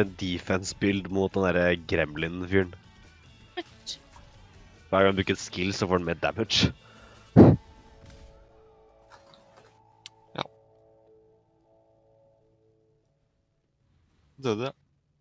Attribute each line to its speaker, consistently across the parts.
Speaker 1: En defense-build mot den derre gremlin-fyren. Hver gang du bruker et skill, så får den mer damage.
Speaker 2: Ja. Døde.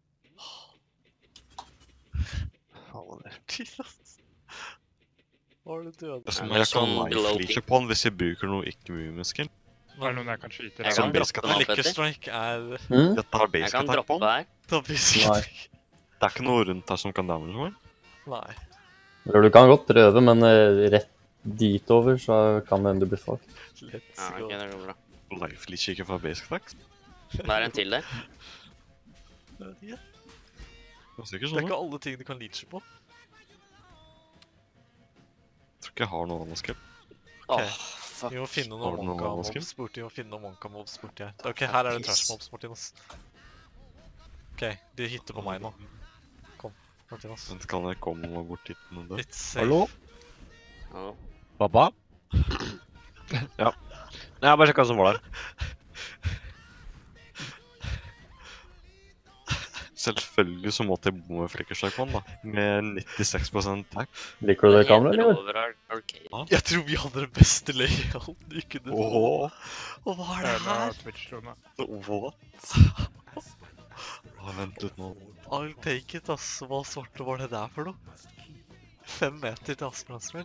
Speaker 1: Faen, det.
Speaker 3: Jesus. Var det død?
Speaker 2: Det er som
Speaker 4: Ja, det er
Speaker 2: jeg kan
Speaker 4: sånn below
Speaker 2: knife-leache på den hvis jeg bruker noe ikke-move-skill.
Speaker 5: Er det noen jeg kan skyte?
Speaker 4: Jeg
Speaker 2: Som
Speaker 4: kan
Speaker 2: basic
Speaker 4: droppe den
Speaker 2: attack.
Speaker 4: opp
Speaker 3: Liquor
Speaker 4: etter.
Speaker 3: strike er...
Speaker 2: Dette har
Speaker 4: Jeg
Speaker 2: basic
Speaker 4: kan
Speaker 2: attack på
Speaker 4: droppe
Speaker 2: den.
Speaker 4: her.
Speaker 3: Da blir det
Speaker 6: Nei.
Speaker 2: Det er ikke noe rundt her som kan damage på den.
Speaker 3: Nei.
Speaker 6: Eller du kan godt prøve, men rett ditover så kan det hende du blir fucked.
Speaker 3: Let's
Speaker 4: Ja,
Speaker 3: go.
Speaker 4: ok, det går bra.
Speaker 2: Life-leache ikke fra basic attack.
Speaker 4: Det er en til der.
Speaker 3: Ja,
Speaker 2: Det ser ikke
Speaker 3: det er
Speaker 2: sånn ut.
Speaker 3: ikke alle ting du kan leache på.
Speaker 2: Jeg tror ikke jeg har noe annet skill.
Speaker 4: Åh,
Speaker 3: Vi
Speaker 4: fuck.
Speaker 3: må finne
Speaker 2: Har
Speaker 3: noen
Speaker 2: du noe
Speaker 3: monka
Speaker 2: vanskelig?
Speaker 3: mobs borti. Vi må finne noen monka mobs borti her. Ok, her er det trash mobs, Martinus. Ok, de hitter på meg nå. Kom, Martinus.
Speaker 2: Vent, kan jeg komme bort hit med det?
Speaker 3: Litt safe.
Speaker 1: Hallo?
Speaker 4: Hallo.
Speaker 1: Pappa? Ja. Jeg bare sjekket hva som var der.
Speaker 2: Selvfølgelig så måtte jeg bomme flikkerslag på den da. Med 96% attack.
Speaker 6: Liker du det kameraet,
Speaker 4: Heter
Speaker 6: eller?
Speaker 4: over arcade.
Speaker 3: Jeg tror vi hadde den beste layouten du kunne få.
Speaker 2: Åh,
Speaker 3: Og hva er
Speaker 5: Det
Speaker 3: det her?
Speaker 5: Twitch-streamet.
Speaker 2: what? Vent litt nå.
Speaker 3: I'll take it, ass. Hva svarte var det der for noe? 5 meter til Asbjørnsfjell.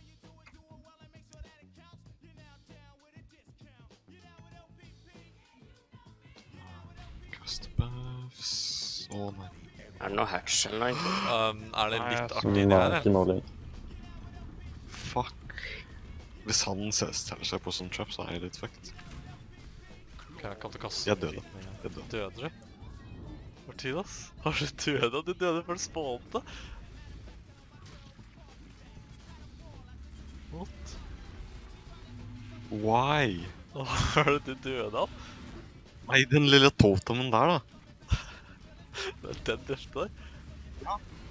Speaker 2: Cast buffs. Åh nei.
Speaker 4: Er det noe hatch eller noe?
Speaker 3: Er det
Speaker 5: Nei,
Speaker 3: litt
Speaker 5: jeg
Speaker 3: artig det
Speaker 6: Nei,
Speaker 3: her,
Speaker 6: ikke
Speaker 3: eller?
Speaker 6: noe link.
Speaker 2: Fuck. Hvis han steller seg på sånn trap, så er jeg litt fucked.
Speaker 3: Ok, kan du kaste
Speaker 2: Jeg døde. Jeg døde.
Speaker 3: Døde du? Martinus? Har du døde? Du døde før du spånte? What?
Speaker 2: Why?
Speaker 3: Hva er det du døde av?
Speaker 2: Nei, den lille totemen der da.
Speaker 3: Det er den drepte deg?